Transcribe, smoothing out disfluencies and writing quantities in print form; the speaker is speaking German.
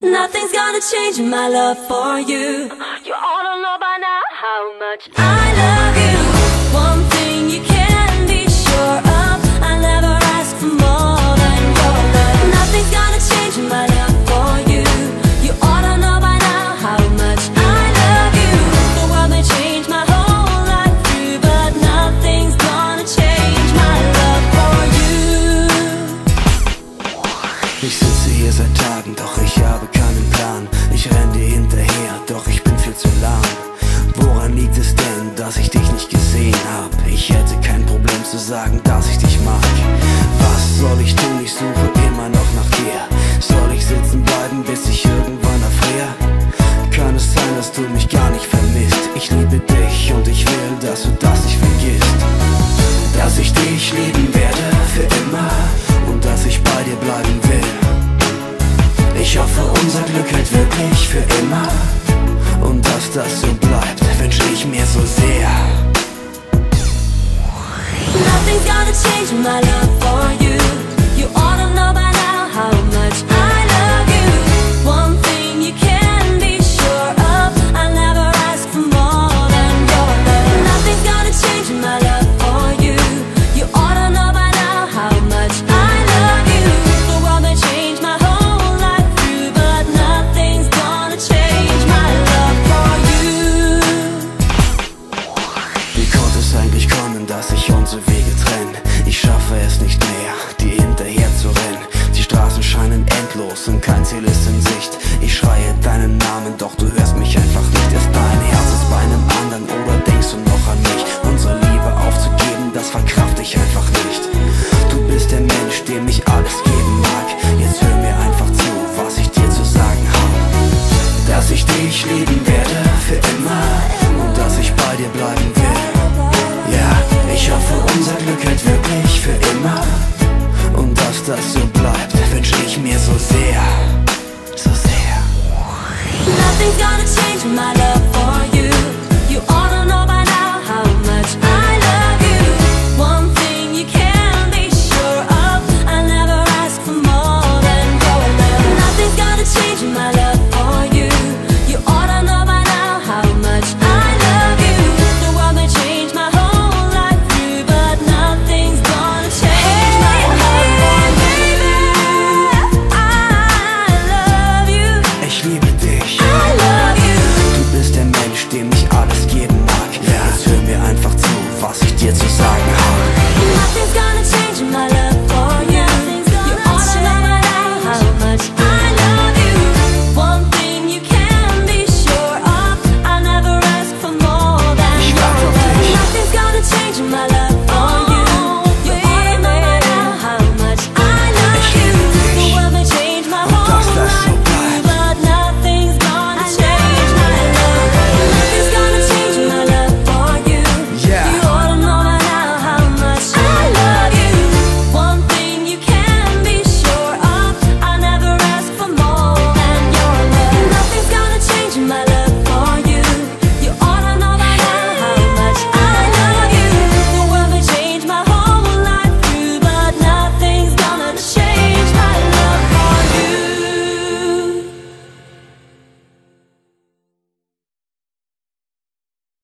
Nothing's gonna change my love for you. You ought to know by now how much I love you. One thing you can be sure of, I never ask for more than your love. Nothing's gonna change my love for you. You ought to know by now how much I love you. The world may change my whole life through, but nothing's gonna change my love for you. Ich sitze hier seit Tagen, doch ich habe keinen Plan. Ich renn dir hinterher, doch ich bin viel zu lahm. Woran liegt es denn, dass ich dich nicht gesehen hab? Ich hätte kein Problem zu sagen, dass ich dich mag. Was soll ich tun? Ich suche immer noch nach dir. Soll ich sitzen bleiben, bis ich irgendwann erfriere? Kann es sein, dass du mich gar nicht vermisst? Ich liebe dich und ich will, dass du das nicht vergisst. Dass ich dich lieben werde für immer und dass ich bei dir bleiben will. Ich hoffe, unser Glück hält wirklich für immer. Und dass das so bleibt, wünsch ich mir so sehr. Nothing's gonna change my love for you. You ought to know by now how much I love you. One thing you can be sure of, I never ask for more than your love. Nothing's gonna change my love for you. You ought to know by now how much I love you. The world may change my whole life through, but nothing's gonna change my love for you. Wie konnte es eigentlich kommen, dass sich unsere Wege trennen? Ich schaffe es nicht mehr, dir hinterher zu rennen. Die Straßen scheinen endlos und kein Ziel ist in Sicht. Ich schreie deinen Namen, doch du hörst mich einfach nicht. Ist dein Herz ist bei einem anderen oder denkst du noch an mich? Unsere Liebe aufzugeben, das verkraft ich einfach nicht. Du bist der Mensch, dem ich alles geben mag. Jetzt hör mir einfach zu, was ich dir zu sagen habe. Dass ich dich lieben werde für immer und dass ich bei dir bleiben will. Ja, ich hoffe, unser Glück hält wirklich für immer und dass das so